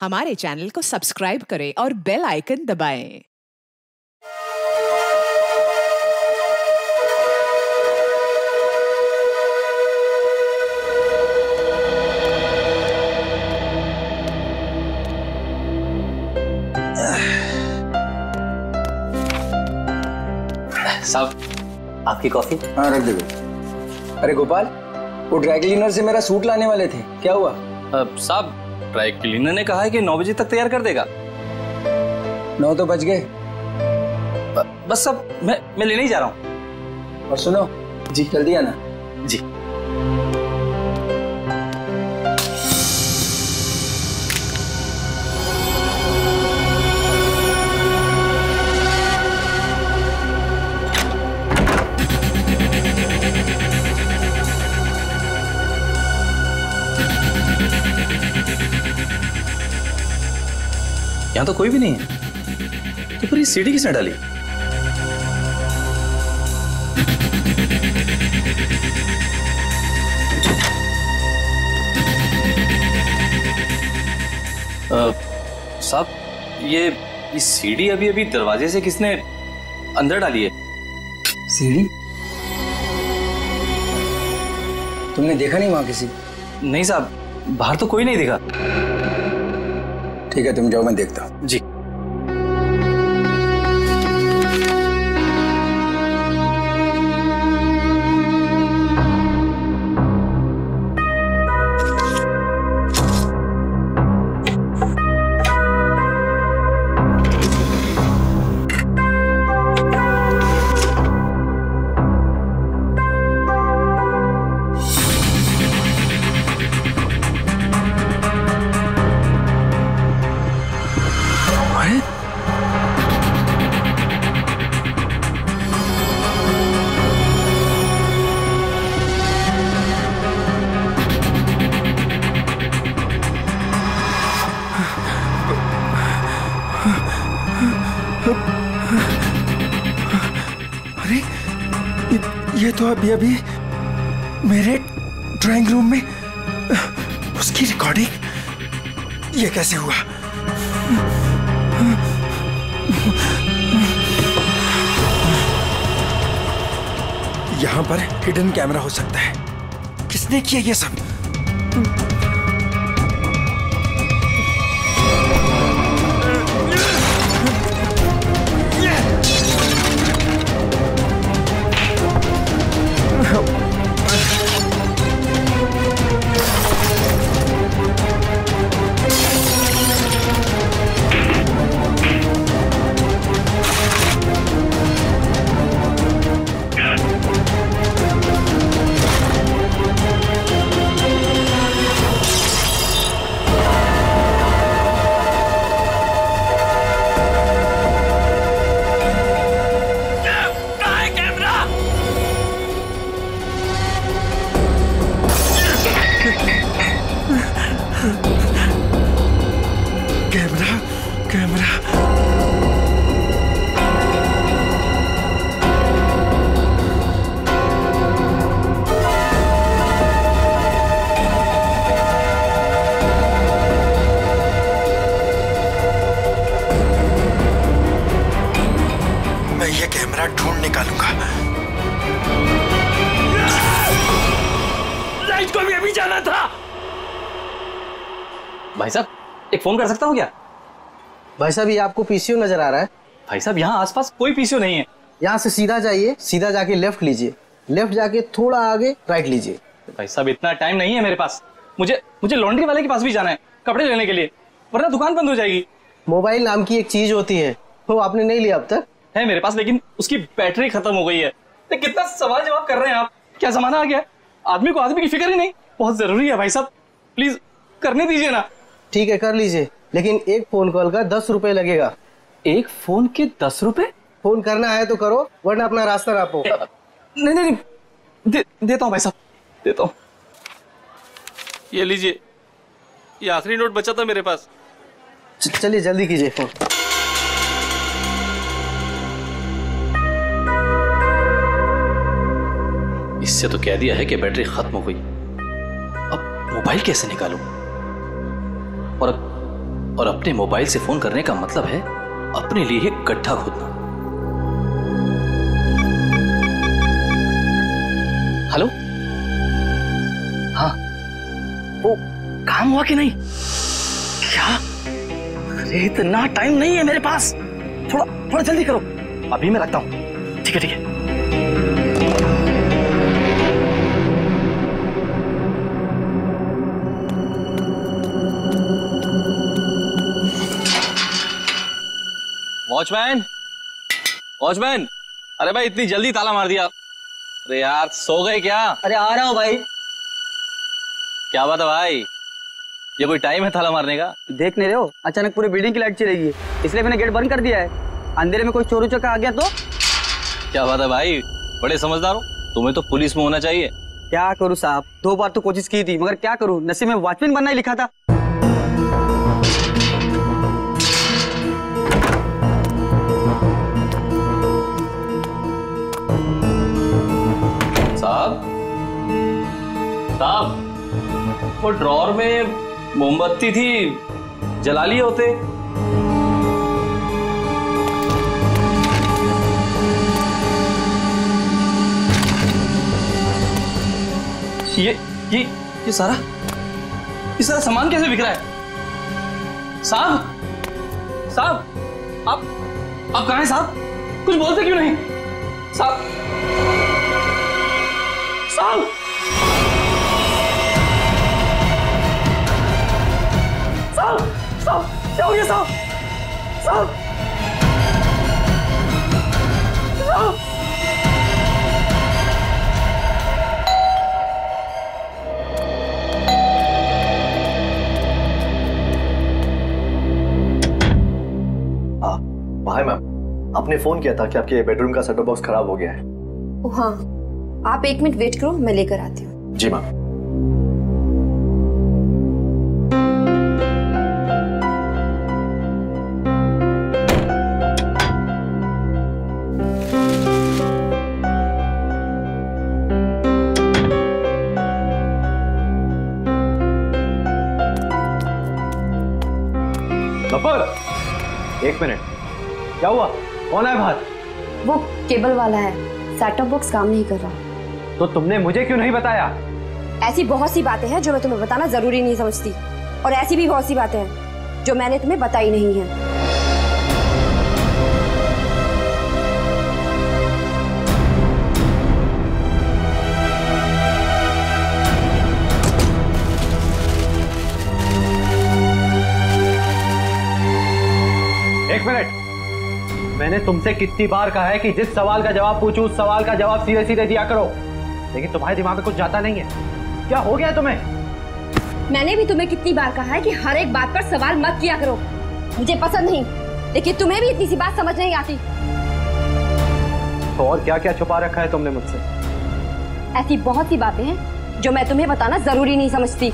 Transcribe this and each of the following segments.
हमारे चैनल को सब्सक्राइब करें और बेल आइकन दबाएं। साहब, आपकी कॉफी? हाँ, रख दो। अरे गोपाल, वो ड्राई क्लीनर से मेरा सूट लाने वाले थे, क्या हुआ? साहब, ड्राई क्लीनर ने कहा है कि 9 बजे तक तैयार कर देगा। 9 तो बज गए। बस साहब, मैं लेने ही जा रहा हूँ। और सुनो जी, जल्दी आना जी। यहाँ तो कोई भी नहीं है, तो फिर ये सीडी किसने डाली? साहब, ये सीडी अभी दरवाजे से किसने अंदर डाली है? सीडी? तुमने देखा नहीं वहां किसी? नहीं साहब, बाहर तो कोई नहीं दिखा। ठीक है, तुम जाओ, मैं देखता हूँ। जी। ये तो अभी मेरे ड्राइंग रूम में उसकी रिकॉर्डिंग, ये कैसे हुआ? यहां पर हिडन कैमरा हो सकता है। किसने किया ये सब? ढूंढ निकालूंगा। लाइट को भी अभी जाना था। भाई साहब, एक फोन कर सकता हूँ क्या? भाई साहब, ये आपको पीसीओ नजर आ रहा है? भाई साहब, यहाँ आसपास कोई पीसीओ नहीं है। यहाँ से सीधा जाइए, सीधा जाके लेफ्ट लीजिए, लेफ्ट जाके थोड़ा आगे राइट लीजिए। भाई साहब, इतना टाइम नहीं है मेरे पास। मुझे लॉन्ड्री वाले के पास भी जाना है कपड़े लेने के लिए, वरना दुकान बंद हो जाएगी। मोबाइल नाम की एक चीज होती है, तो आपने नहीं लिया अब तक? है मेरे पास, लेकिन उसकी बैटरी खत्म हो गई है। तो कितना सवाल जवाब कर रहे हैं आप? क्या जमाना आ गया, आदमी को आदमी की फिक्र ही नहीं। बहुत जरूरी है भाई साहब, प्लीज करने दीजिए ना। ठीक है, कर लीजिए, लेकिन एक फोन कॉल का 10 रुपए लगेगा। एक फोन के 10 रुपए? फोन करना है तो करो, वरना अपना रास्ता नापो। नहीं, देता हूँ भाई साहब, देता हूँ। ये लीजिए, ये आखिरी नोट बचा था मेरे पास। चलिए जल्दी कीजिए फोन। इससे तो कह दिया है कि बैटरी खत्म हो गई। अब मोबाइल कैसे निकालूं? और और अपने मोबाइल से फोन करने का मतलब है अपने लिए एक गड्ढा खोदना। हेलो, हाँ, वो काम हुआ कि नहीं? क्या? अरे इतना टाइम नहीं है मेरे पास, थोड़ा जल्दी करो। अभी मैं रखता हूँ। ठीक है। वॉचमैन, अरे भाई इतनी जल्दी ताला मार दिया? अरे यार सो गए क्या? अरे आ रहा हूँ भाई। क्या बात है भाई, ये कोई टाइम है ताला मारने का? देख नहीं रहे हो, अचानक पूरी बिल्डिंग की लाइट चली गई, इसलिए मैंने गेट बंद कर दिया है। अंधेरे में कोई चोर उचक्का आ गया तो? क्या बात है भाई, बड़े समझदार हो। तुम्हें तो पुलिस में होना चाहिए। क्या करूँ साहब, 2 बार तो कोशिश की थी, मगर क्या करूँ, नसीब में वॉचमैन बनना ही लिखा था। साहब, वो ड्रॉर में मोमबत्ती थी, जला लिए होते। ये सारा सामान कैसे बिक रहा है? साहब, आप कहाँ हैं साहब? कुछ बोलते क्यों नहीं? साहब, क्या हो गया साहब? हाय मैम, आपने फोन किया था कि आपके बेडरूम का सेटअप बॉक्स खराब हो गया है। हाँ, आप 1 मिनट वेट करो, मैं लेकर आती हूँ। जी मैम। एक मिनट, क्या हुआ? कौन है बाहर? वो केबल वाला है, सेटअप बॉक्स काम नहीं कर रहा। तो तुमने मुझे क्यों नहीं बताया? ऐसी बहुत सी बातें हैं जो मैं तुम्हें बताना जरूरी नहीं समझती, और ऐसी भी बहुत सी बातें हैं जो मैंने तुम्हें बताई नहीं है। एक मिनट, मैंने तुमसे कितनी बार कहा है कि जिस सवाल का जवाब पूछूं उस सवाल का जवाब सीधे सीधे दिया करो, लेकिन तुम्हारे दिमाग में कुछ जाता नहीं है। क्या हो गया तुम्हें? मैंने भी तुम्हें कितनी बार कहा है कि हर एक बात पर सवाल मत किया करो, मुझे पसंद नहीं, लेकिन तुम्हें भी इतनी सी बात समझ नहीं आती। तो और क्या क्या छुपा रखा है तुमने मुझसे? ऐसी बहुत सी बातें हैं जो मैं तुम्हें बताना जरूरी नहीं समझती।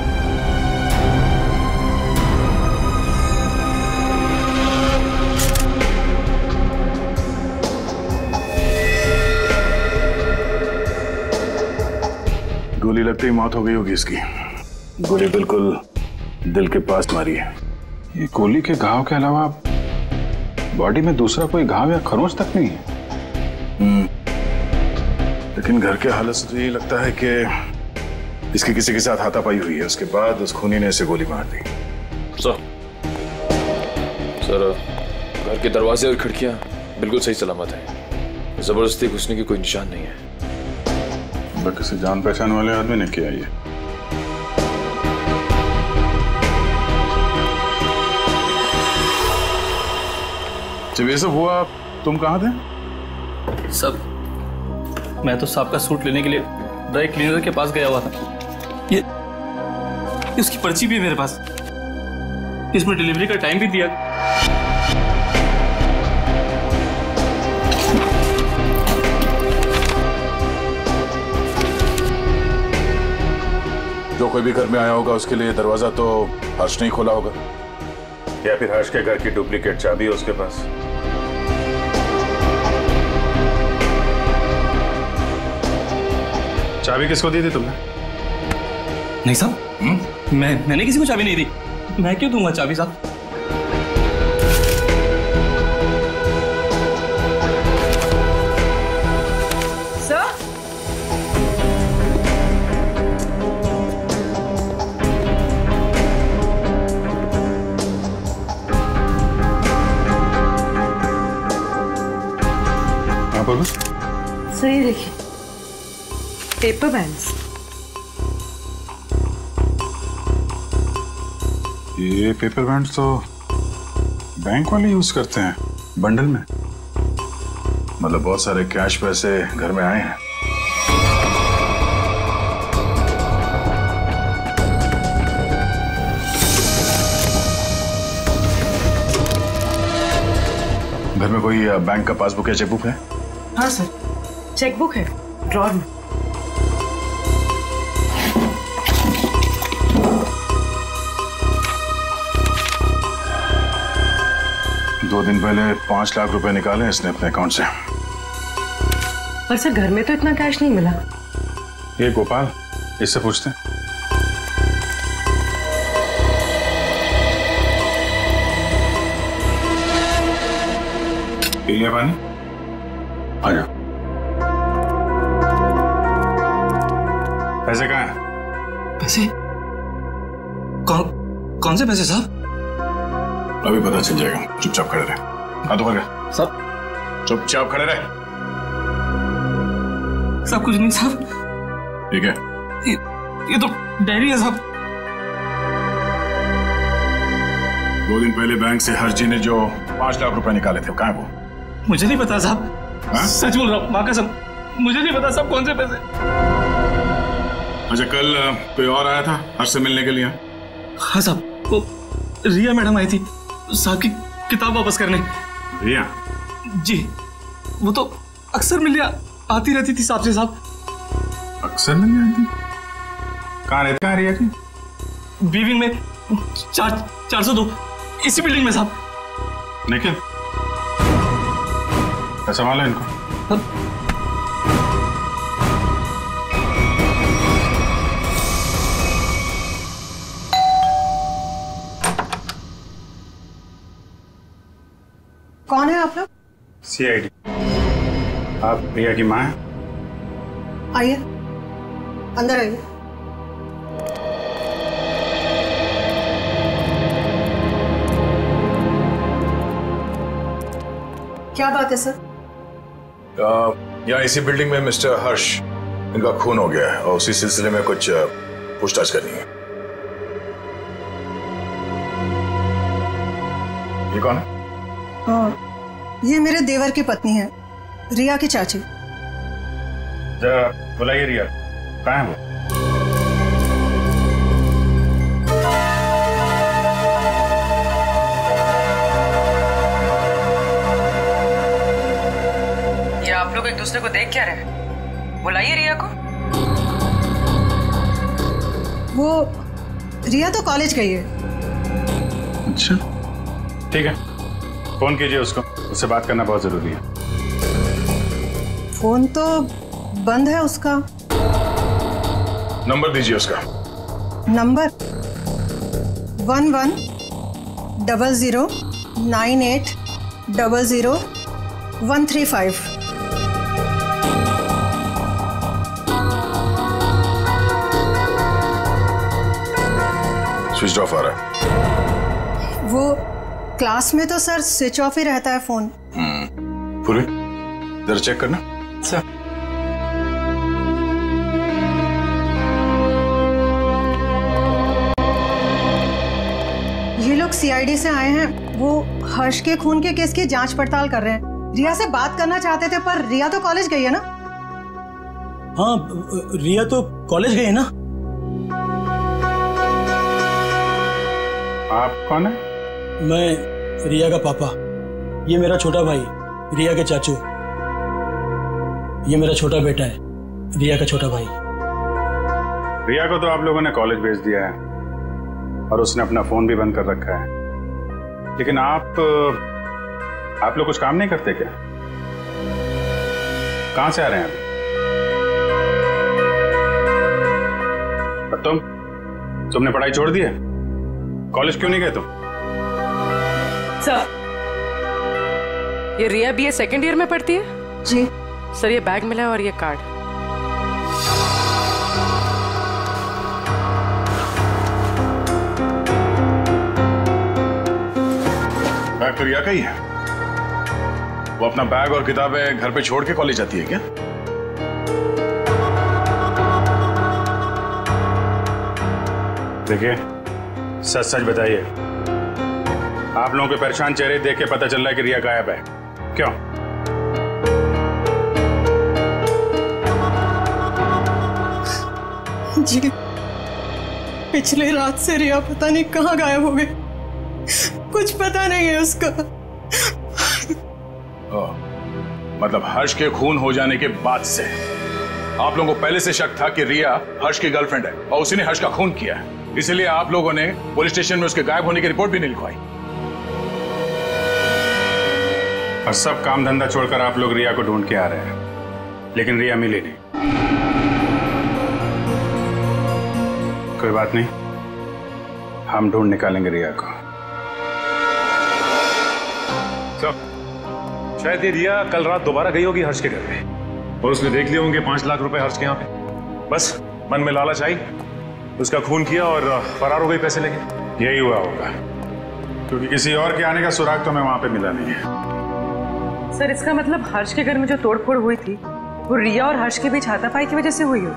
गोली लगते ही मौत हो गई होगी इसकी। गोली बिल्कुल दिल के पास मारी है। ये गोली के घाव के अलावा बॉडी में दूसरा कोई घाव या खरोंच तक नहीं है। लेकिन घर के हालत से तो यही लगता है कि इसकी किसी के साथ हाथापाई हुई है, उसके बाद उस खूनी ने इसे गोली मार दी। सर, घर के दरवाजे और खिड़कियां बिल्कुल सही सलामत हैं। जबरदस्ती घुसने की कोई निशान नहीं है। किसी जान पहचान वाले आदमी ने किया ये। जब ये सब हुआ तुम कहाँ थे? सब, मैं तो साहब का सूट लेने के लिए ड्राई क्लीनर के पास गया हुआ था। ये उसकी पर्ची भी है मेरे पास, इसमें डिलीवरी का टाइम भी दिया। जो कोई भी घर में आया होगा उसके लिए दरवाजा तो हर्ष नहीं खोला होगा, या फिर हर्ष के घर की डुप्लीकेट चाबी है उसके पास। चाबी किसको दी थी तुमने? नहीं साहब, मैंने किसी को चाबी नहीं दी। मैं क्यों दूंगा चाबी साहब? खोलो। सर ये देखिए, पेपर बैंड्स। ये पेपर बैंड्स तो बैंक वाले यूज करते हैं बंडल में। मतलब बहुत सारे कैश पैसे घर में आए हैं। घर में कोई बैंक का पासबुक या चेकबुक है? हाँ सर, चेकबुक है ड्रॉर में। दो दिन पहले 5 लाख रुपए निकाले इसने अपने अकाउंट से। पर सर घर में तो इतना कैश नहीं मिला। ये गोपाल, इससे पूछते हैं। पी लिया पानी? आ जाओ। पैसे कहाँ हैं? पैसे? कौन से पैसे साहब? अभी पता चल जाएगा, चुपचाप खड़े रहे। हाथ ऊपर कर। साहब चुपचाप खड़े रहे। साहब कुछ नहीं साहब। ठीक है, ये तो डायरी है साहब। 2 दिन पहले बैंक से हर्जी ने जो 5 लाख रुपए निकाले थे, कहाँ है वो? मुझे नहीं पता साहब। सच बोल रहा हूँ, माँ कसम, मुझे नहीं पता साहब कौन से पैसे। अच्छा, कल कोई और आया था हर्ष से मिलने के लिए? हाँ साहब, वो रिया मैडम आई थी साहब की किताब वापस करने। रिया? जी, वो तो अक्सर मिलने आती रहती थी साहब से। साहब अक्सर मिलने आती? कहाँ रहती है रिया की? बीविंग में 402, इसी बिल्डिंग में साहब। निखिल, संभालो इनको। कौन है आप लोग? CID। आप प्रिया की माँ हैं? आइए, अंदर आइए। क्या बात है सर? यहाँ इसी बिल्डिंग में मिस्टर हर्ष, इनका खून हो गया है और उसी सिलसिले में कुछ पूछताछ करनी है। ये कौन है? ये मेरे देवर की पत्नी है, रिया की चाची। जरा बुलाइए रिया, कहाँ है वो? ये आप लोग एक दूसरे को देख क्या रहे? बुलाइए रिया को। वो रिया तो कॉलेज गई है। अच्छा, ठीक है, फोन कीजिए उसको, उससे बात करना बहुत जरूरी है। फोन तो बंद है उसका। नंबर दीजिए उसका। नंबर 110098000135। स्विच ऑफ आ रहा है। वो क्लास में तो सर स्विच ऑफ ही रहता है फोन। पूरी जरा चेक करना। सर ये लोग CID से आए हैं, वो हर्ष के खून के केस की जांच पड़ताल कर रहे हैं। रिया से बात करना चाहते थे, पर रिया तो कॉलेज गई है ना। हाँ, रिया तो कॉलेज गई है ना। आप कौन है? मैं रिया का पापा, ये मेरा छोटा भाई रिया के चाचू, ये मेरा छोटा बेटा है रिया का छोटा भाई। रिया को तो आप लोगों ने कॉलेज भेज दिया है और उसने अपना फोन भी बंद कर रखा है, लेकिन आप लोग कुछ काम नहीं करते क्या? कहां से आ रहे हैं अभी? तुमने पढ़ाई छोड़ दी है? कॉलेज क्यों नहीं गए तुम? सर, ये रिया BA सेकेंड ईयर में पढ़ती है? जी सर, ये बैग मिला है और ये कार्ड। बैग तो रिया का ही है। वो अपना बैग और किताबें घर पे छोड़ के कॉलेज जाती है क्या? देखिए, सच सच बताइए, आप लोगों के परेशान चेहरे देख के पता चल रहा है कि रिया गायब है। क्यों? जी, पिछले रात से रिया पता नहीं कहाँ गायब हो गई, कुछ पता नहीं है उसका। मतलब हर्ष के खून हो जाने के बाद से आप लोगों को पहले से शक था कि रिया हर्ष की गर्लफ्रेंड है और उसी ने हर्ष का खून किया है, इसलिए आप लोगों ने पुलिस स्टेशन में उसके गायब होने की रिपोर्ट भी नहीं लिखवाई। और सब काम धंधा छोड़कर आप लोग रिया को ढूंढ के आ रहे हैं, लेकिन रिया मिली नहीं। कोई बात नहीं, हम ढूंढ निकालेंगे रिया को। शायद ये रिया कल रात दोबारा गई होगी हर्ष के घर पे और उसने देख लिए होंगे 5 लाख रुपए हर्ष के यहाँ पे। बस मन में लालच आई, उसका खून किया और फरार हो गई पैसे लेके। यही हुआ होगा, क्योंकि किसी और के आने का सुराग तो हमें वहां पे मिला नहीं है। सर, इसका मतलब हर्ष के घर में जो तोड़फोड़ हुई थी वो रिया और हर्ष के बीच हाथापाई की वजह से हुई हो।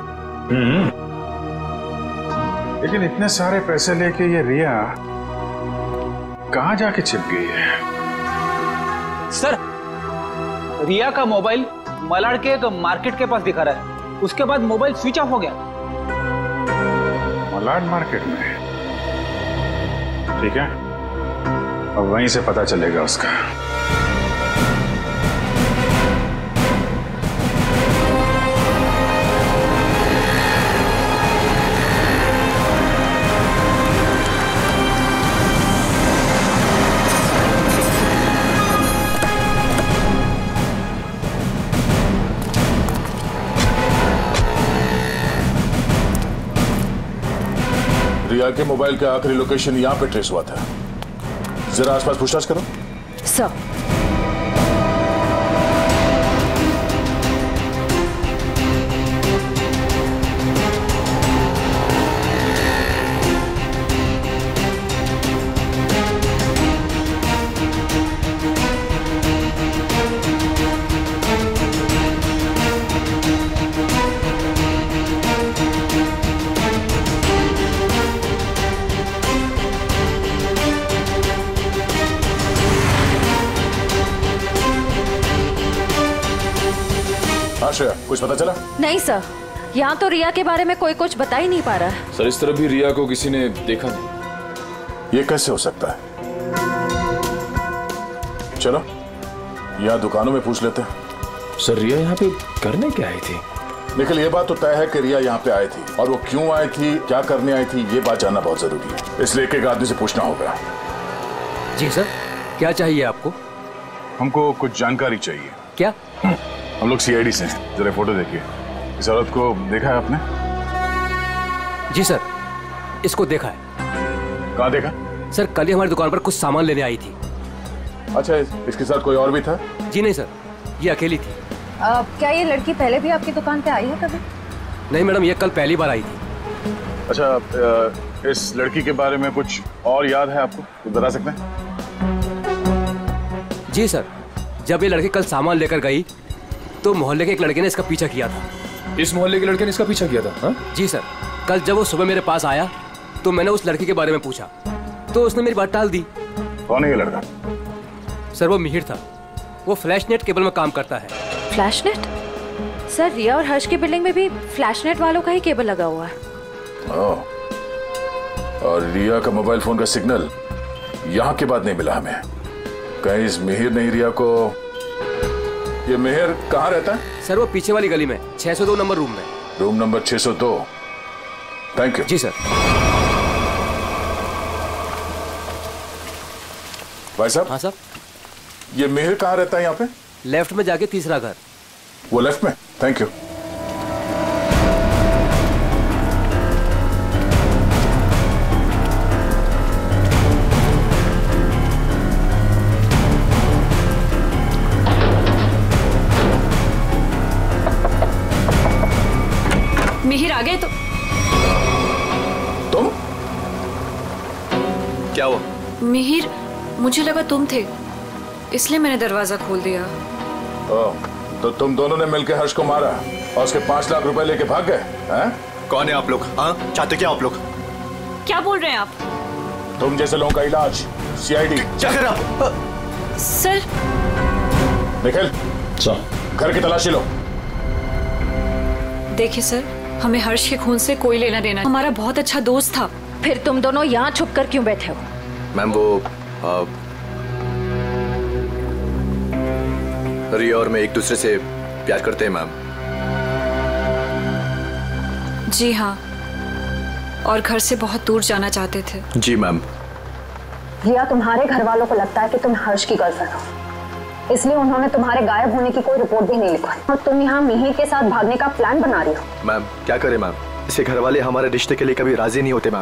लेकिन इतने सारे पैसे लेके ये रिया कहाँ जाके छिप गई है? सर, रिया का मोबाइल मलाड के एक मार्केट के पास दिखा रहा है, उसके बाद मोबाइल स्विच ऑफ हो गया। मलाड मार्केट में? ठीक है, अब वहीं से पता चलेगा उसका। रिया के मोबाइल का आखिरी लोकेशन यहाँ पे ट्रेस हुआ था। जरा आसपास पूछताछ करो। सर, कुछ पता चला? नहीं सर, यहाँ तो रिया के बारे में कोई कुछ बता ही नहीं पा रहा है। सर, इस तरह भी रिया को किसी ने देखा नहीं। ये कैसे हो सकता है? चलो यहाँ दुकानों में पूछ लेते हैं। सर, रिया यहाँ पे करने क्या आई थी? निखिल, ये बात तो तय है कि रिया यहाँ पे आई थी, और वो क्यों आई थी, क्या करने आई थी, ये बात जानना बहुत जरूरी है, इसलिए एक एक आदमी से पूछना होगा। जी सर, क्या चाहिए आपको? हमको कुछ जानकारी चाहिए। क्या? हम लोग CID से हैं। जरा फोटो देखिए। इस औरत को देखा है आपने? जी सर, इसको देखा है। कहाँ देखा? सर, कल ही हमारी दुकान पर कुछ सामान लेने आई थी। अच्छा, इसके साथ कोई और भी था? जी नहीं सर, ये अकेली थी। क्या ये लड़की पहले भी आपकी दुकान पे आई है कभी? नहीं मैडम, ये कल पहली बार आई थी। अच्छा, इस लड़की के बारे में कुछ और याद है आपको? कुछ बता सकते हैं? जी सर, जब ये लड़की कल सामान लेकर गई तो मोहल्ले के एक लड़के ने इसका पीछा किया था। इस मोहल्ले के लड़के ने इसका पीछा किया था? हाँ? जी सर, कल जब वो सुबह मेरे पास आया तो मैंने उस लड़की के बारे में पूछा तो उसने मेरी बात टाल दी। कौन है ये लड़का? सर, वो मिहिर था। वो फ्लैशनेट केबल में काम करता है। फ्लैशनेट? सर, रिया और हर्ष की बिल्डिंग में भी फ्लैशनेट वालों का ही केबल लगा हुआ है। और रिया का मोबाइल फोन का सिग्नल यहाँ के बाद नहीं मिला हमें। कहीं इस मिहिर ने रिया को... ये मिहिर कहाँ रहता है? सर, वो पीछे वाली गली में 602 नंबर रूम में। Room number 602। Thank you. जी सर। भाई साहब। हाँ सर। ये मिहिर कहाँ रहता है यहाँ पे? लेफ्ट में जाके तीसरा घर। वो लेफ्ट में? Thank you. मिहिर आ गए तो? तुम? क्या हुआ? मिहिर, मुझे लगा तुम थे, इसलिए मैंने दरवाजा खोल दिया। तो तुम दोनों ने मिलकर हर्ष को मारा और उसके 5 लाख रुपए लेके भाग गए हैं? कौन है आप लोग? हाँ, चाहते क्या आप लोग? क्या बोल रहे हैं आप? तुम जैसे लोगों का इलाज CID। क्या कर रहे सर? निखिल, घर की तलाशी लो। देखिए सर, हमें हर्ष के खून से कोई लेना देना, हमारा बहुत अच्छा दोस्त था। फिर तुम दोनों यहाँ छुप कर क्यों बैठे हो? मैम वो रिया और मैं एक दूसरे से प्यार करते हैं मैम। जी हाँ, और घर से बहुत दूर जाना चाहते थे। जी मैम। रिया, तुम्हारे घर वालों को लगता है कि तुम हर्ष की गर्लफ्रेंड हो, इसलिए उन्होंने तुम्हारे गायब होने की कोई रिपोर्ट भी नहीं लिखवाई और तुम यहाँ मिहिर के साथ भागने का प्लान बना रही हो। मैम क्या करें मैम, इसके घर वाले हमारे रिश्ते के लिए कभी राजी नहीं होते मैम।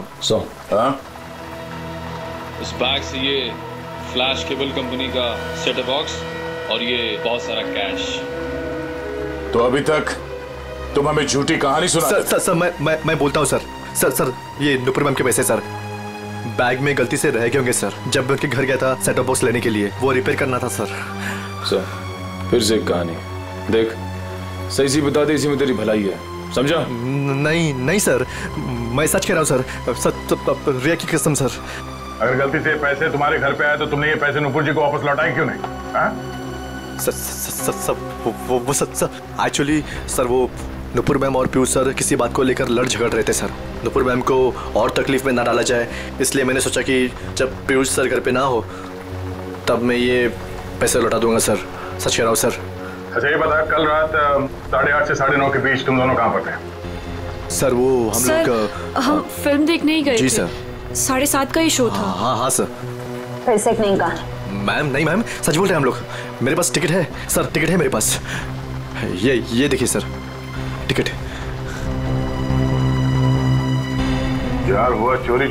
इस बैग से ये फ्लैश केबल कंपनी का सेटअप बॉक्स और ये बहुत सारा कैश। तो अभी तक तुम हमें झूठी कहानी सुना। सर मैं बोलता हूँ सर, ये नुपुर मैम के पैसे सर बैग में गलती से रह गए होंगे सर। जब मैं उनके घर गया था सेटअप बॉक्स लेने के लिए, वो रिपेयर करना था सर। फिर से एक कहानी देख, सही सी बता दे, इसी में तेरी भलाई है, समझा? नहीं सर, मैं सच कह रहा हूँ सर, रिया की कसम सर। अगर गलती से पैसे तुम्हारे घर पे आए तो तुमने ये पैसे नुपुर जी को वापस लौटाए क्यों नहीं? एक्चुअली सर वो नुपुर मैम और पीयूष सर किसी बात को लेकर लड़ झगड़ रहे थे सर। नुपुर मैम को और तकलीफ में ना डाला जाए, इसलिए मैंने सोचा कि जब पीयूष सर घर पे ना हो तब मैं ये पैसे लौटा दूंगा सर। सच कह रहा हूँ सर। अच्छा ये बता, कल रात 8:30 से 9:30 के बीच तुम दोनों कहाँ पर थे? सर वो हम लोग हम फिल्म देखने ही गए जी थे। सर। 7:30 का ही शो था। हाँ सर। फिर से नहीं कहा। मैम नहीं मैम, सच बोल रहे हैं हम लोग। मेरे पास टिकट है सर, टिकट है मेरे पास। ये देखिए सर, टिकट। यार हुआ चोरी।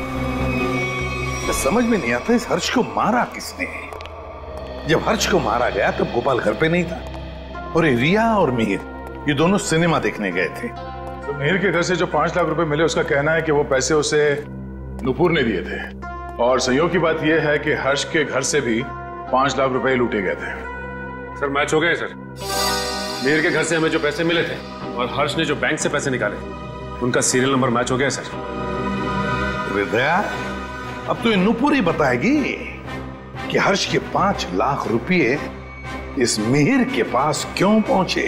समझ में नहीं आता इस हर्ष को मारा किसने। जब हर्ष को मारा गया तब गोपाल घर पे नहीं था और रिया और मिहिर ये दोनों सिनेमा देखने गए थे। तो मिहिर के घर से जो 5 लाख रुपए मिले, उसका कहना है कि वो पैसे उसे नुपुर ने दिए थे, और संयोग की बात यह है कि हर्ष के घर से भी 5 लाख रुपए लूटे गए थे। सर मैच हो गए सर। मिहिर के घर से हमें जो पैसे मिले थे और हर्ष ने जो बैंक से पैसे निकाले, उनका सीरियल नंबर मैच हो गया सर। हृदया, अब तो नुपुर ही बताएगी कि हर्ष के 5 लाख रुपए इस मिहिर के पास क्यों पहुंचे।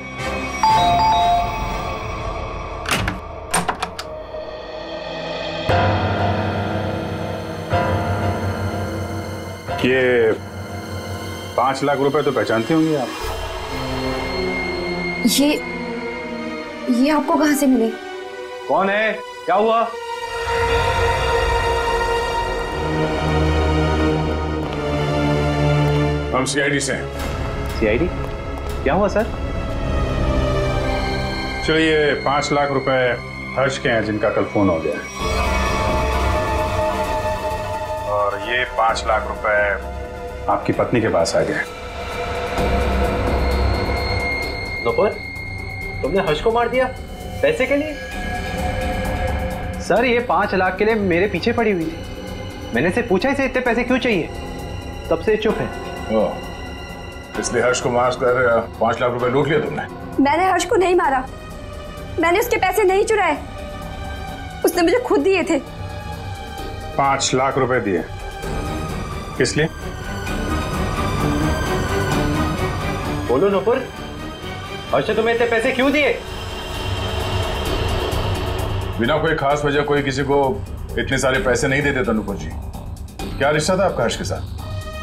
ये 5 लाख रुपए तो पहचानती होंगी आप? ये आपको कहां से मिले? कौन है? क्या हुआ? हम CID से हैं। CID? क्या हुआ सर? चलिए 5 लाख रुपए हर्ष के हैं जिनका कल फोन हो गया, और ये 5 लाख रुपए आपकी पत्नी के पास आ गए। नुपुर, तुमने हर्ष को मार दिया पैसे के लिए? सर ये 5 लाख के लिए मेरे पीछे पड़ी हुई थी। मैंने से पूछा इसे इतने पैसे क्यों चाहिए, तब से चुप है। इसलिए हर्ष को मार कर 5 लाख रुपए लूट लिया तुमने? मैंने हर्ष को नहीं मारा, मैंने उसके पैसे नहीं चुराए, उसने मुझे खुद दिए थे। 5 लाख रुपए दिए किस लिए? बोलो नुपुर, हर्ष ने तुम्हें इतने पैसे क्यों दिए? बिना कोई खास वजह कोई किसी को इतने सारे पैसे नहीं दे देता नुपुर जी। क्या रिश्ता था आपका हर्ष के साथ?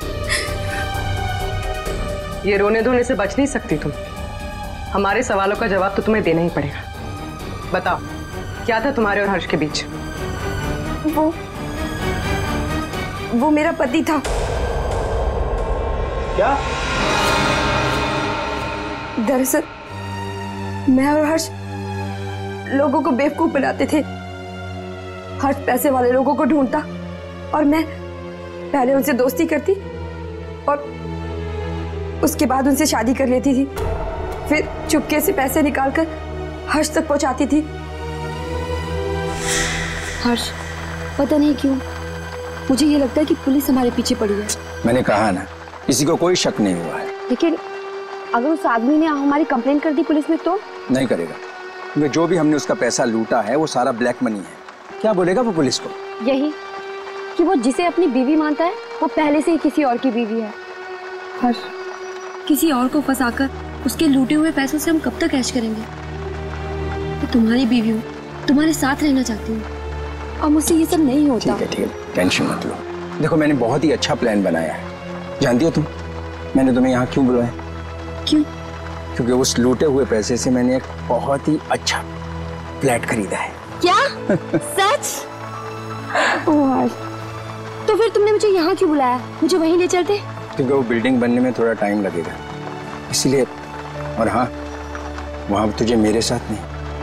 ये रोने धोने से बच नहीं सकती तुम। हमारे सवालों का जवाब तो तुम्हें देना ही पड़ेगा। बताओ, क्या था तुम्हारे और हर्ष के बीच? वो मेरा पति था। क्या? दरअसल मैं और हर्ष लोगों को बेवकूफ बनाते थे। हर्ष पैसे वाले लोगों को ढूंढता और मैं पहले उनसे दोस्ती करती और उसके बाद उनसे शादी कर लेती थी, फिर चुपके से पैसे निकालकर हर्ष तक पहुंचाती थी। हर्ष, पता नहीं क्यों मुझे ये लगता है कि पुलिस हमारे पीछे पड़ी है। मैंने कहा ना, किसी को कोई शक नहीं हुआ है। लेकिन अगर उस आदमी ने हमारी कंप्लेंट कर दी पुलिस में तो? नहीं करेगा, क्योंकि जो भी हमने उसका पैसा लूटा है वो सारा ब्लैक मनी है। क्या बोलेगा वो पुलिस को? यही कि वो जिसे अपनी बीवी मानता है वो पहले से ही किसी और की बीवी है। हर्ष, किसी और को फंसाकर उसके लूटे हुए पैसों से हम कब तक ऐश करेंगे? मैं तुम्हारी बीवी हूँ, तुम्हारे साथ रहना चाहती हूँ और मुझसे ये सब नहीं होता। ठीक है, टेंशन मत लो। देखो, मैंने बहुत ही अच्छा प्लान बनाया है। जानती हो तुम, मैंने तुम्हें यहाँ क्यों बुलाया? क्यों? क्योंकि उस लूटे हुए पैसे से मैंने एक बहुत ही अच्छा फ्लैट खरीदा है। क्या? सच? ओह हर्ष, तो फिर तुमने मुझे यहाँ क्यों बुलाया? मुझे वहीं ले चलते। क्योंकि वो बिल्डिंग बनने में थोड़ा टाइम लगेगा, इसलिए। और हाँ, वहां तुझे मेरे साथ नहीं,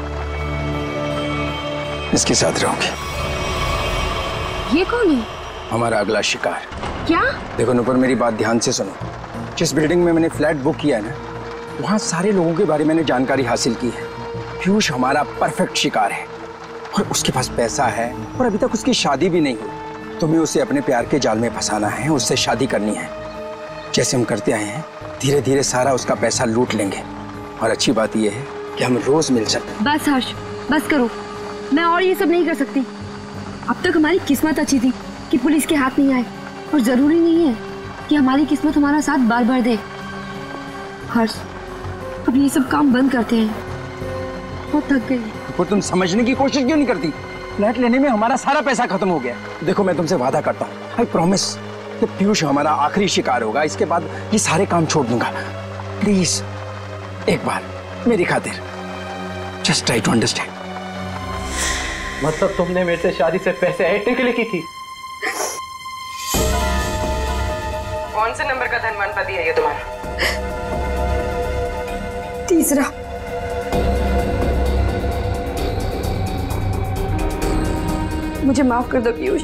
इसके साथ रहोगे। ये कौन है? हमारा अगला शिकार। क्या? देखो नुपुर, मेरी बात ध्यान से सुनो। जिस बिल्डिंग में मैंने फ्लैट बुक किया है ना, वहां सारे लोगों के बारे में मैंने जानकारी हासिल की है। पीयूष हमारा परफेक्ट शिकार है और उसके पास पैसा है और अभी तक उसकी शादी भी नहीं हुई। तुम्हें उसे अपने प्यार के जाल में फंसाना है, उससे शादी करनी है। जैसे हम करते आए हैं, धीरे धीरे सारा उसका पैसा लूट लेंगे। और अच्छी बात यह है कि हम रोज मिल सकते। बस हर्ष, बस करो। मैं और ये सब नहीं कर सकती। अब तक हमारी किस्मत अच्छी थी कि पुलिस के हाथ नहीं आए, और जरूरी नहीं है कि हमारी किस्मत हमारा साथ बार बार दे। हर्ष, अब ये सब काम बंद करते हैं, बहुत थक गई। और तुम समझने की कोशिश क्यों नहीं करती? फ्लैट लेने में हमारा सारा पैसा खत्म हो गया। देखो, मैं तुमसे वादा करता हूँ, आई प्रॉमिस, कि पीयूष हमारा आखिरी शिकार होगा। इसके बाद ये सारे काम छोड़ दूंगा। प्लीज एक बार मेरी खातिर, जस्ट ट्राई टू अंडरस्टैंड। मतलब तुमने मेरे से शादी से पैसे ऐंठने के लिए की थी? कौन से नंबर का धनवान पति है ये तुम्हारा? तीसरा। मुझे माफ कर दो पीयूष।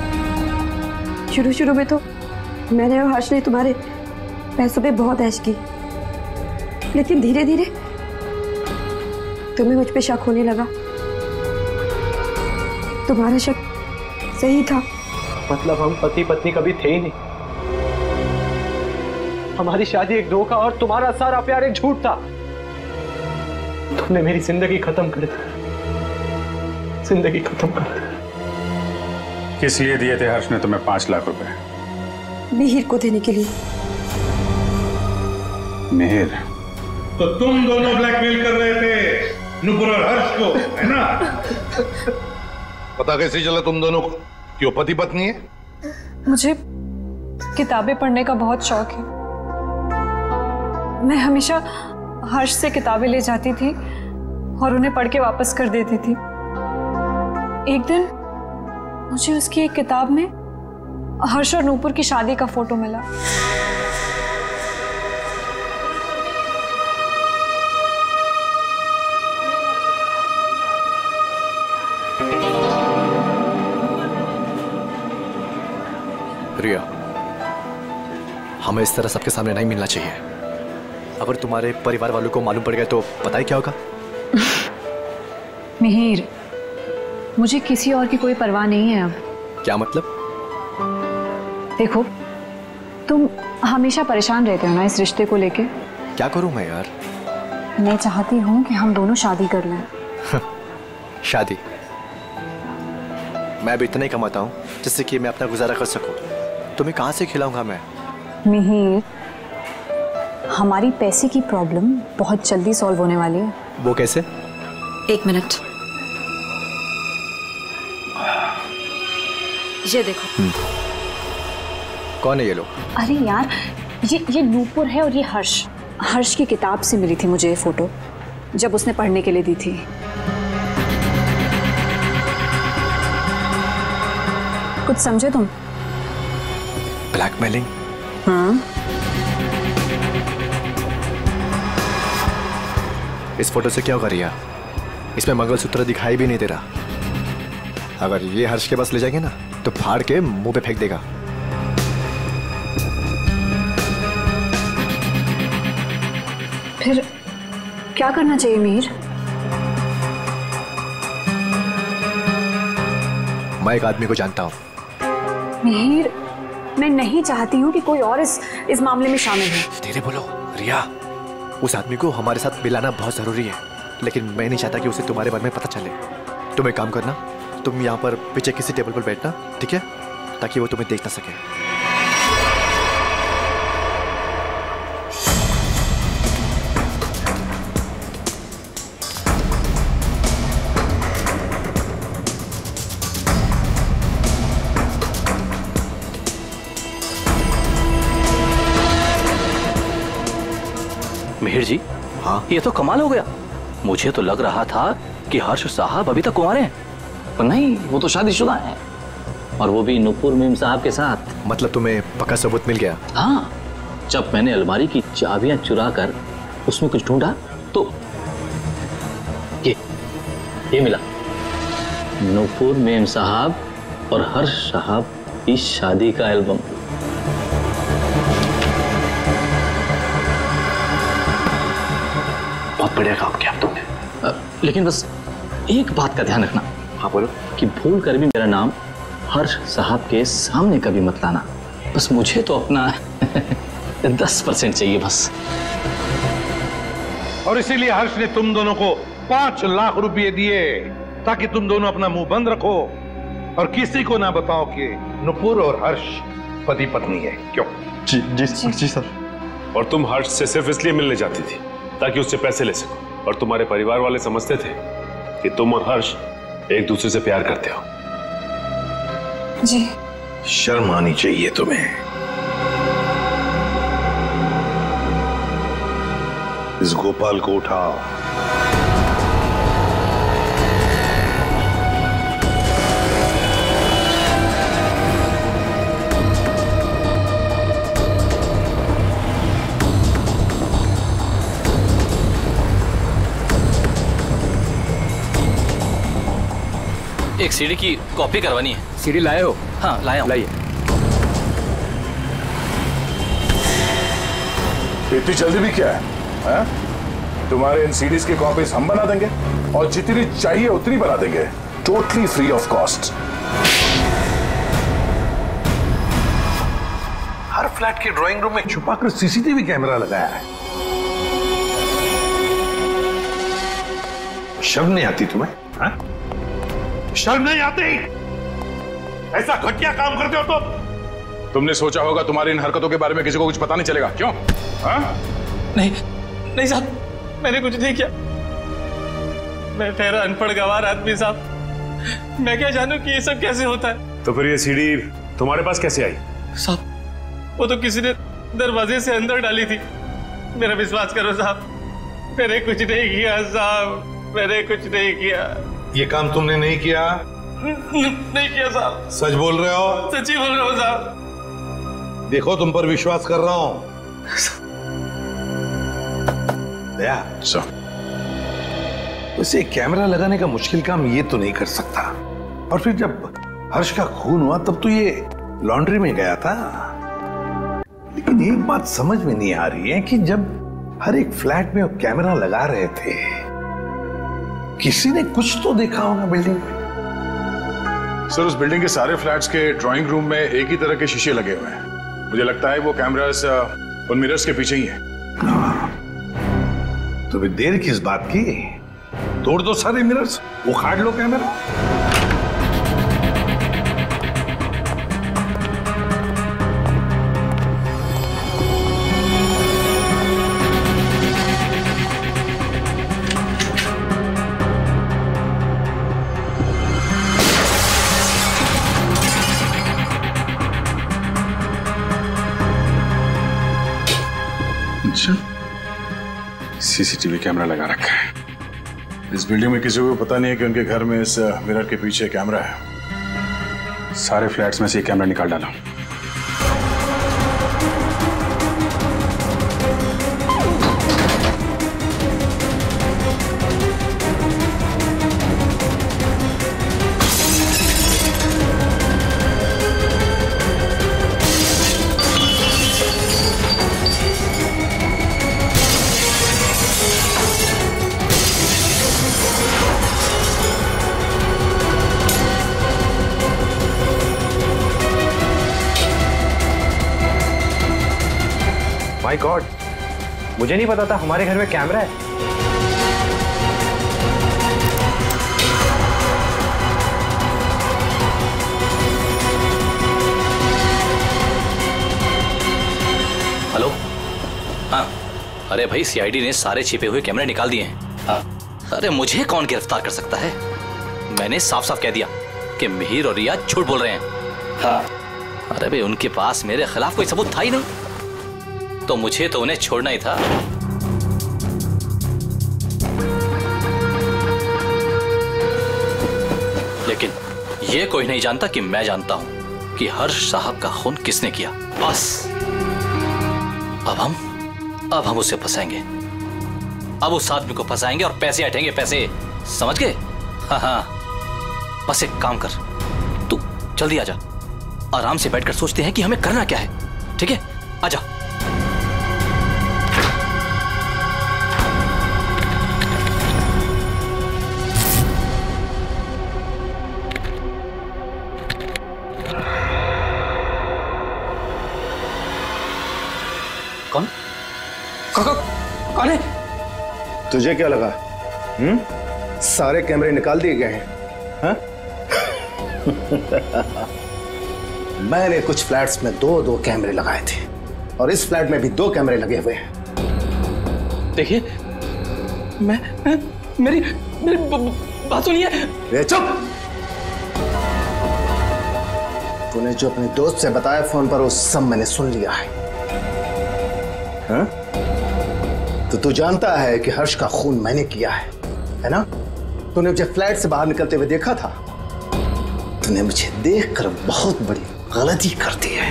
शुरू में तो मैंने और हर्ष ने तुम्हारे पैसों पे बहुत ऐश की, लेकिन धीरे धीरे तुम्हें मुझ पे शक होने लगा। तुम्हारा शक सही था। मतलब हम पति पत्नी कभी थे ही नहीं। हमारी शादी एक धोखा और तुम्हारा सारा प्यार एक झूठ था। तुमने मेरी जिंदगी खत्म कर दी, जिंदगी खत्म कर दी। किस लिए दिए थे हर्ष ने तुम्हें 5 लाख रुपए? मिहिर को देने के लिए। मिहिर? तो तुम दोनों ब्लैकमेल कर रहे थे नुपुर और हर्ष को, है ना? पता कैसे चला तुम दोनों को कि वो पति पत्नी है? मुझे किताबें पढ़ने का बहुत शौक है। मैं हमेशा हर्ष से किताबें ले जाती थी और उन्हें पढ़ के वापस कर देती थी। एक दिन मुझे उसकी एक किताब में हर्ष और नूपुर की शादी का फोटो मिला। रिया, हमें इस तरह सबके सामने नहीं मिलना चाहिए। अगर तुम्हारे परिवार वालों को मालूम पड़ गया तो पता है क्या होगा? मिहिर, मुझे किसी और की कोई परवाह नहीं है अब। क्या मतलब? देखो, तुम हमेशा परेशान रहते हो ना इस रिश्ते को लेके। क्या करूं मैं यार? मैं चाहती हूँ कि हम दोनों शादी कर लें। शादी? मैं भी इतना ही कमाता हूँ जिससे कि मैं अपना गुजारा कर सकूं। तुम्हें कहाँ से खिलाऊंगा मैं? मिहिर, हमारी पैसे की प्रॉब्लम बहुत जल्दी सॉल्व होने वाली है। वो कैसे? 1 मिनट, ये देखो। कौन है ये लोग? अरे यार, ये नूपुर है और ये हर्ष। हर्ष की किताब से मिली थी मुझे ये फोटो, जब उसने पढ़ने के लिए दी थी। कुछ समझे तुम? ब्लैकमेलिंग? हाँ। इस फोटो से क्या होगा रिया? इसमें मंगलसूत्र दिखाई भी नहीं दे रहा। अगर ये हर्ष के पास ले जाएंगे ना तो फाड़ के मुंह पे फेंक देगा। फिर क्या करना चाहिए मिहिर? मैं एक आदमी को जानता हूँ। मिहिर, मैं नहीं चाहती हूँ कि कोई और इस मामले में शामिल हो। धीरे बोलो रिया। उस आदमी को हमारे साथ मिलाना बहुत जरूरी है, लेकिन मैं नहीं चाहता कि उसे तुम्हारे बारे में पता चले। तुम एक काम करना, तुम यहाँ पर पीछे किसी टेबल पर बैठना, ठीक है, ताकि वो तुम्हें देख ना सके। मिहिर जी, हाँ, ये तो कमाल हो गया। मुझे तो लग रहा था कि हर्ष साहब अभी तक कुंवारे हैं, पर नहीं, वो तो शादीशुदा हैं, और वो भी नुपुर मीम साहब के साथ। मतलब तुम्हें पक्का सबूत मिल गया? हाँ, जब मैंने अलमारी की चाबियां चुरा कर उसमें कुछ ढूंढा तो ये मिला। नुपुर मीम साहब और हर्ष साहब की शादी का एल्बम। बहुत बढ़िया काम किया तुमने, लेकिन बस एक बात का ध्यान रखना। हाँ बोलो। कि भूल कर भी मेरा नाम हर्ष साहब के सामने कभी मत लाना। बस मुझे तो अपना 10% चाहिए बस। और इसीलिए हर्ष ने तुम दोनों को 5 लाख रुपए दिए, ताकि तुम दोनों अपना मुंह बंद रखो और किसी को ना बताओ कि नुपुर और हर्ष पति पत्नी है। क्यों? जी जी जी, जी सर। और तुम हर्ष से सिर्फ इसलिए मिलने जाती थी ताकि उससे पैसे ले सको, और तुम्हारे परिवार वाले समझते थे कि तुम और हर्ष एक दूसरे से प्यार करते हो। जी। शर्म आनी चाहिए तुम्हें। इस गोपाल को उठाओ। एक सीडी की कॉपी करवानी है। सीडी लाए हो? हाँ लाया हूं। लाइए। इतनी जल्दी भी क्या है? तुम्हारे इन सीडीज की कॉपीज हम बना देंगे, और जितनी चाहिए उतनी बना देंगे, टोटली फ्री ऑफ कॉस्ट। हर फ्लैट के ड्राइंग रूम में छुपाकर सीसीटीवी कैमरा लगाया है। शर्म नहीं आती तुम्हें? हा? शर्म नहीं आती? ऐसा घटिया काम करते हो तुम? तुमने सोचा होगा तुम्हारी इन हरकतों के बारे में किसी को कुछ पता नहीं चलेगा, क्यों? हाँ? नहीं साहब, मैंने कुछ नहीं किया। मैं ठहरा अनपढ़ गंवार आदमी साहब, मैं क्या जानूं कि ये सब कैसे होता है। तो फिर ये सीडी तुम्हारे पास कैसे आई? साहब, वो तो किसी ने दरवाजे से अंदर डाली थी। मेरा विश्वास करो साहब, मैंने कुछ नहीं किया साहब, मैंने कुछ नहीं किया। ये काम तुमने नहीं किया? नहीं किया साहब। सच बोल रहे हो? सच्ची बोल रहा हूँ साहब। देखो, तुम पर विश्वास कर रहा हूं। दया, वैसे कैमरा लगाने का मुश्किल काम ये तो नहीं कर सकता। और फिर जब हर्ष का खून हुआ तब तो ये लॉन्ड्री में गया था। लेकिन एक बात समझ में नहीं आ रही है कि जब हर एक फ्लैट में वो कैमरा लगा रहे थे, किसी ने कुछ तो देखा होगा बिल्डिंग में। सर, उस बिल्डिंग के सारे फ्लैट्स के ड्राइंग रूम में एक ही तरह के शीशे लगे हुए हैं। मुझे लगता है वो कैमरास उन मिरर्स के पीछे ही है। तो फिर देर किस बात की? तोड़ दो सारे मिरर्स, उखाड़ लो कैमरा। सीसीटीवी कैमरा लगा रखा है इस बिल्डिंग में। किसी को पता नहीं है कि उनके घर में इस मिरर के पीछे कैमरा है। सारे फ्लैट्स में से ये कैमरा निकाल डाला। माय गॉड, मुझे नहीं पता था हमारे घर में कैमरा है। हेलो। हाँ, अरे भाई CID ने सारे छिपे हुए कैमरे निकाल दिए हैं। हाँ। अरे मुझे कौन गिरफ्तार कर सकता है? मैंने साफ साफ कह दिया कि मिहिर और रिया झूठ बोल रहे हैं। हाँ। अरे भाई उनके पास मेरे खिलाफ कोई सबूत था ही नहीं, तो मुझे तो उन्हें छोड़ना ही था। लेकिन ये कोई नहीं जानता कि मैं जानता हूं कि हर्ष साहब का खून किसने किया। बस अब हम उसे फंसाएंगे। अब उस आदमी को फंसाएंगे और पैसे हटेंगे, पैसे, समझ गए? हाँ हाँ, बस एक काम कर, तू जल्दी आजा, आराम से बैठकर सोचते हैं कि हमें करना क्या है। ठीक है, आजा। कौन? कौन है? तुझे क्या लगा? सारे कैमरे निकाल दिए गए हैं? हाँ? मैंने कुछ फ्लैट्स में दो कैमरे लगाए थे और इस फ्लैट में भी 2 कैमरे लगे हुए हैं। देखिए, मेरी बात सुनिए। चुप! तूने जो अपने दोस्त से बताया फोन पर वो सब मैंने सुन लिया है। हाँ? तो तू जानता है कि हर्ष का खून मैंने किया है ना? तूने मुझे फ्लैट से बाहर निकलते हुए देखा था। तूने मुझे देखकर बहुत बड़ी गलती कर दी है।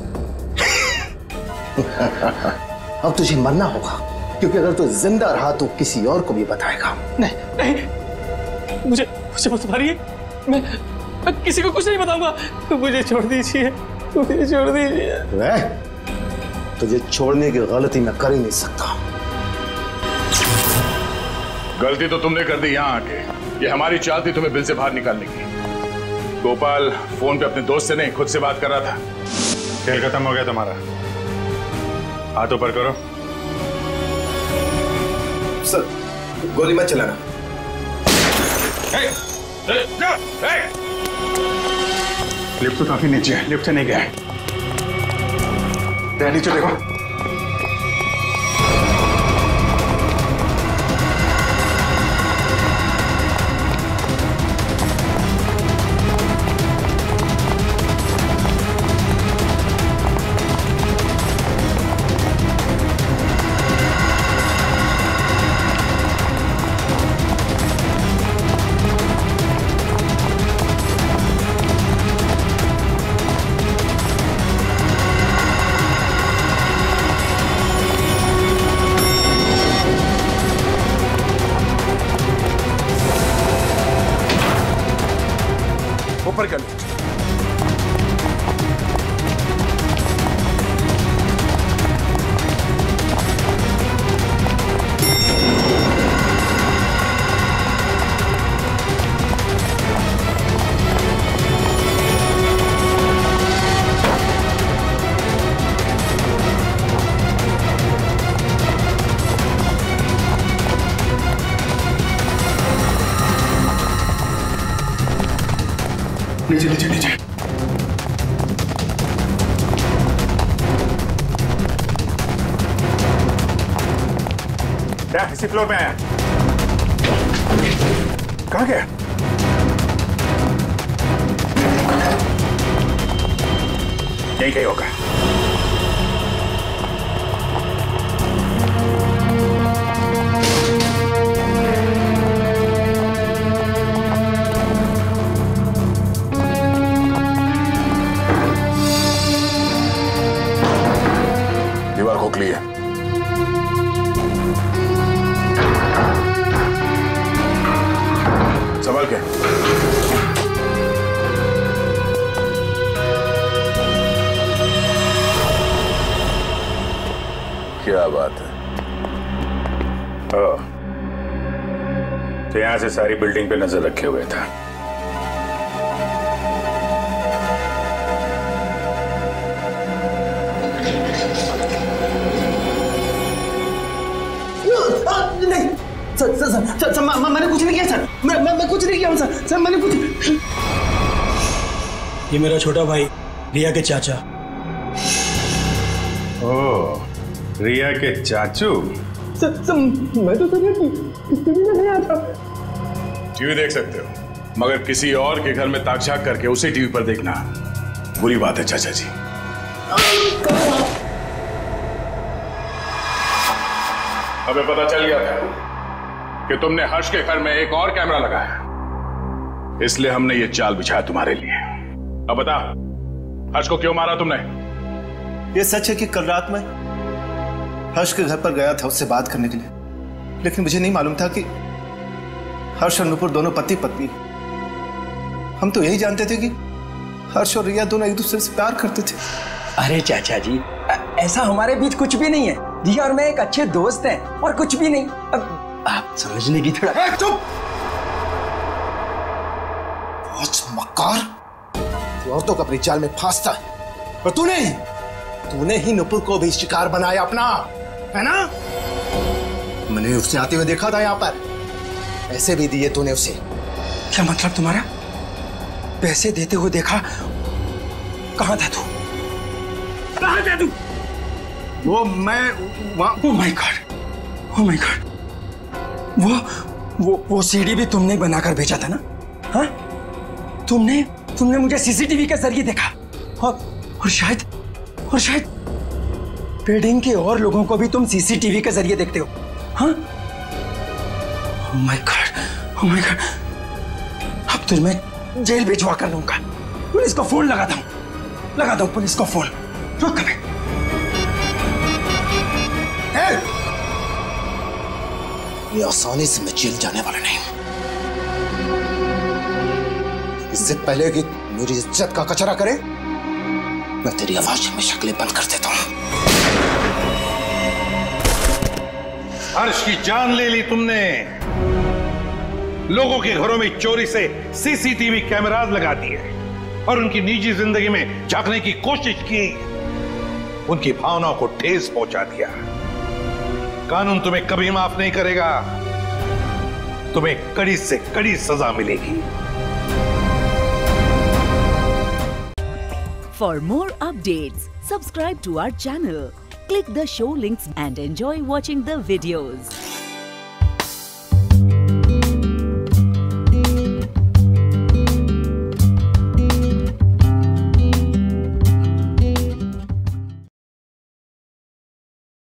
अब तुझे मरना होगा, क्योंकि अगर तू जिंदा रहा तो किसी और को भी बताएगा। नहीं, मुझे मत मारिए। मैं किसी को कुछ नहीं बताऊंगा। मुझे छोड़ दीजिए, मुझे छोड़ दीजिए। तुझे छोड़ने की गलती मैं कर ही नहीं सकता। गलती तो तुमने कर दी यहाँ आके। ये हमारी चाल थी तुम्हें बिल से बाहर निकालने की। गोपाल फोन पे अपने दोस्त से नहीं खुद से बात कर रहा था। खेल खत्म हो गया तुम्हारा। हाथ ऊपर करो। सर, गोली मत चलाना। लिफ्ट तो काफी नीचे है, लिफ्ट से नहीं गया है। नीचे देखो। ऊपर कर लो। नीचे नीचे नीचे। क्या इसी फ्लोर में आया? कहाँ गया? यहीं कहीं होगा। दीवार खोखली है। संभाल के। क्या बात है? तो यहां से सारी बिल्डिंग पे नजर रखे हुए था। सर मैंने कुछ नहीं किया सर। मैं कुछ नहीं किया सर। सर मैंने कुछ। ये मेरा छोटा भाई रिया के चाचा। ओह, रिया के चाचू। सर मैं तो सर टीवी में नहीं आया था। टीवी देख सकते हो, मगर किसी और के घर में ताक-झाक करके उसे टीवी पर देखना बुरी बात है चाचा जी। हमें पता चल गया था कि तुमने हर्ष के घर में एक और कैमरा लगाया, इसलिए हमने ये चाल बिछाया तुम्हारे लिए। अब बता, हर्ष को क्यों मारा तुमने? ये सच है कि कल रात में हर्ष के घर पर गया था उससे बात करने के लिए, लेकिन मुझे नहीं मालूम था कि हर्ष और नुपुर दोनों पति पत्नी। हम तो यही जानते थे कि हर्ष और रिया दोनों एक दूसरे से प्यार करते थे। अरे चाचा जी, ऐसा हमारे बीच कुछ भी नहीं है। रिया और मैं एक अच्छे दोस्त हैं और कुछ भी नहीं। अब आप समझने की थोड़ा। चुप! बहुत मक्कार, तू औरतों को अपनी चाल में फांसता है, और तूने ही नुपुर को भी शिकार बनाया अपना, है ना? मैंने उससे आते हुए देखा था यहाँ पर, पैसे भी दिए तूने उसे। क्या मतलब तुम्हारा? पैसे देते हुए देखा? कहाँ था तू? कहाँ था तू? वो मैं वहाँ। Oh my god, oh my god, वो सीडी भी तुमने बनाकर भेजा था ना? हाँ, तुमने मुझे सीसीटीवी के जरिए देखा, और शायद बिल्डिंग के और लोगों को भी तुम सीसीटीवी के जरिए देखते हो। हाँ, oh my god, oh my god, अब तो मैं जेल भिजवा कर लूंगा। पुलिस को फोन लगाता हूँ पुलिस को फोन। रुक कभी। ये आसानी से मैं जेल जाने वाला नहीं। इससे पहले कि मेरी इज्जत का कचरा करे, मैं तेरी आवाज में शक्लें बंद कर देता हूँ। हर्ष की जान ले ली तुमने, लोगों के घरों में चोरी से सीसीटीवी कैमरास लगा दिए और उनकी निजी जिंदगी में झांकने की कोशिश की, उनकी भावनाओं को ठेस पहुंचा दिया। कानून तुम्हें कभी माफ नहीं करेगा, तुम्हें कड़ी से कड़ी सजा मिलेगी। For more updates, subscribe to our channel, click the show links and enjoy watching the videos.